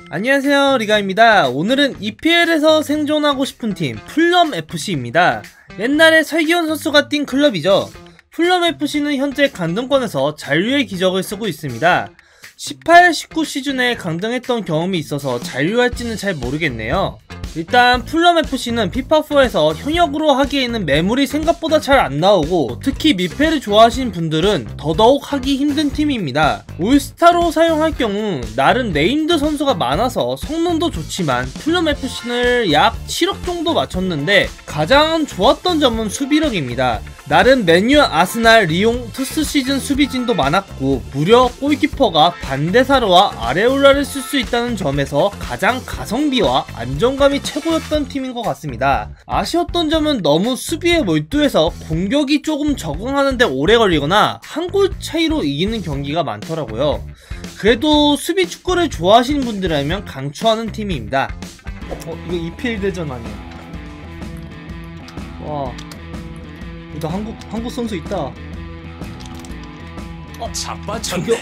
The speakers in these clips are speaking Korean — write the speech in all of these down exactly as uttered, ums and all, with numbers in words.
안녕하세요, 리가입니다. 오늘은 이피엘에서 생존하고 싶은 팀 풀럼에프씨입니다. 옛날에 설기현 선수가 뛴 클럽이죠. 풀럼에프씨는 현재 강등권에서 잔류의 기적을 쓰고 있습니다. 십팔, 십구 시즌에 강등했던 경험이 있어서 잔류할지는 잘 모르겠네요. 일단 풀럼에프씨는 피파사에서 현역으로 하기에는 매물이 생각보다 잘 안나오고 특히 미패를 좋아하시는 분들은 더더욱 하기 힘든 팀입니다. 올스타로 사용할 경우 나름 네임드 선수가 많아서 성능도 좋지만 풀럼에프씨는 약 칠억 정도 맞췄는데 가장 좋았던 점은 수비력입니다. 나름 맨유, 아스날, 리옹, 투스 시즌 수비진도 많았고 무려 골키퍼가 반데사르와 아레올라를 쓸 수 있다는 점에서 가장 가성비와 안정감이 최고였던 팀인 것 같습니다. 아쉬웠던 점은 너무 수비에 몰두해서 공격이 조금 적응하는데 오래 걸리거나 한 골 차이로 이기는 경기가 많더라고요. 그래도 수비 축구를 좋아하시는 분들이라면 강추하는 팀입니다. 어, 이거 이피엘 대전 아니야? 와, 나 한국 한국 선수 있다. 어, 자빠쳤네.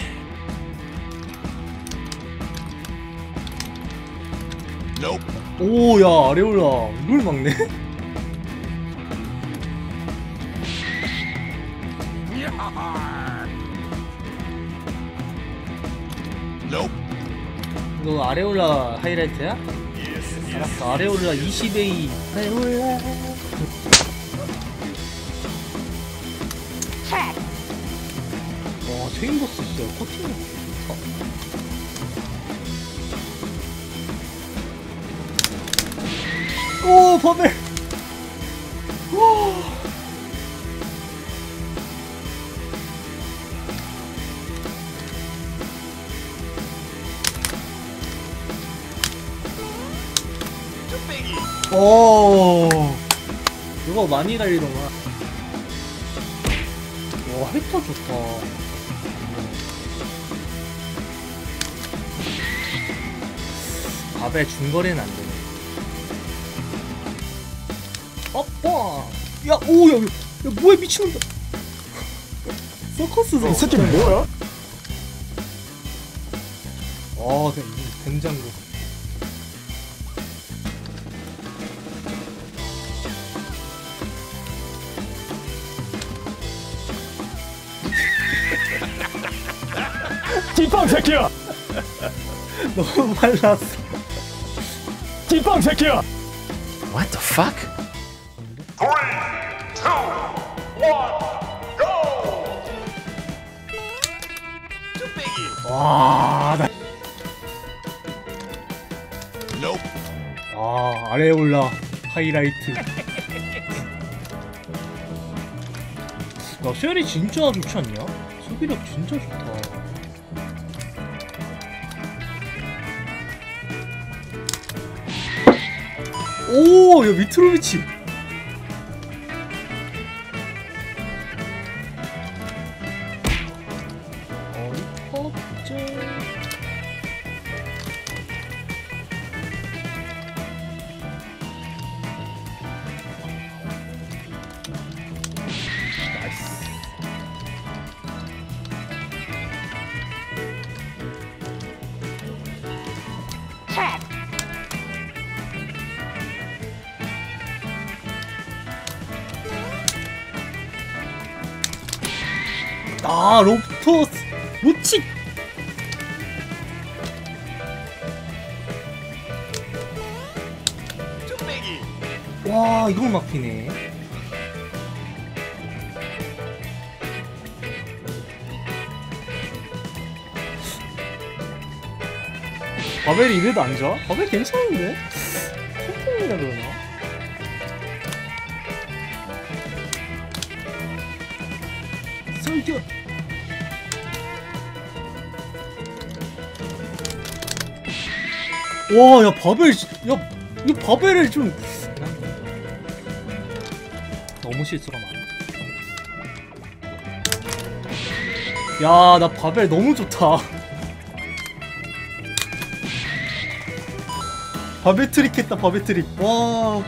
오, 야, 아레올라 이걸 막네. 이거 아레올라 하이라이트야? 알았어, 아레올라 이십 에이 아레올라. 와, 체인버스 진짜 코팅이 좋다. 오, 버벨! 오! 오, 이거 많이 달리더만. 와, 헥터 좋다. 밥에 중거리는 안 되네. 아빠! 야, 오, 야, 야, 뭐야, 미친놈다. 서커스다. 이 새끼 뭐야? 아, 댕장고. 뒷방 새끼야! 너무 빨랐어. 뒷방 새끼야! What the fuck? three, two, one, go! 와, 나. Nope. 아, 아레올라 하이라이트. 야, 쉘이 진짜 좋지 않냐? 수비력 진짜 좋다. 오, 야, 미트로비치. 어리퍼제. 나이스. 아, 로프토스 우치. 와, 이걸 막히네. 바벨이 이래도 안 좋아? 바벨 괜찮은데? 콩콩이라 그러나? 설교. 와, 야, 바벨, 야, 이 바벨을 좀 너무 실수가 많아. 야, 나 바벨 너무 좋다. 바벨 트릭 했다, 바벨 트릭. 와.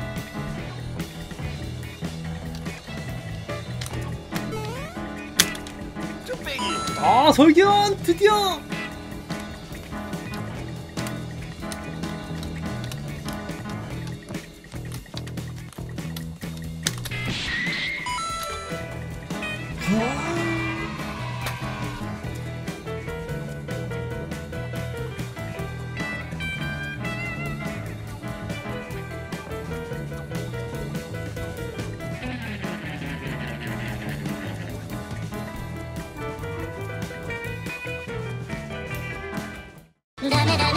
아, 설기현 드디어. ダメダメ